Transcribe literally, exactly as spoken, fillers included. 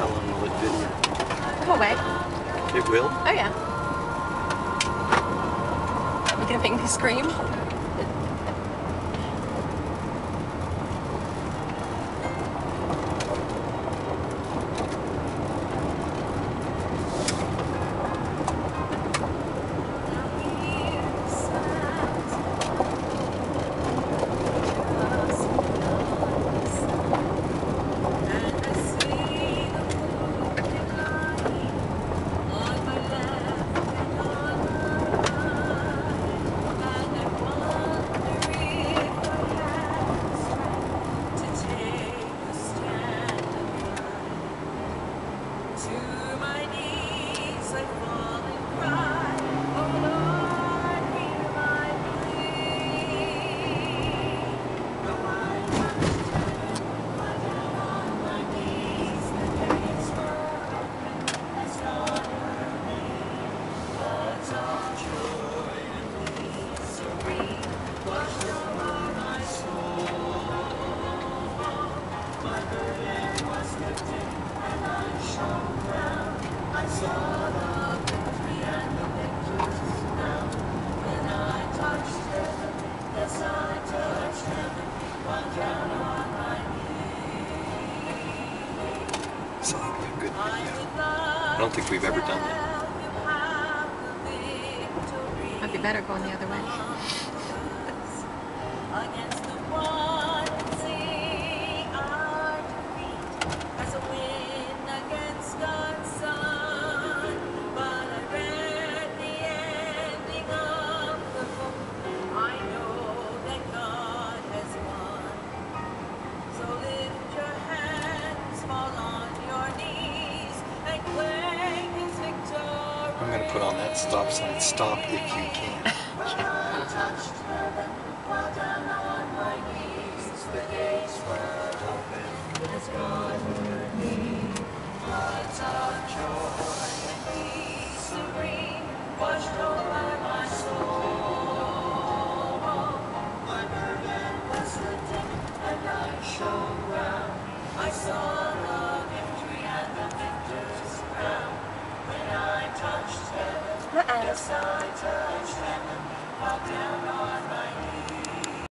long will it video? Come away. It will? Oh yeah. You gonna make me scream? So that'd be a good video. I don't think we've ever done that. Might be better going the other way. I'm going to put on that stop sign, stop if you can.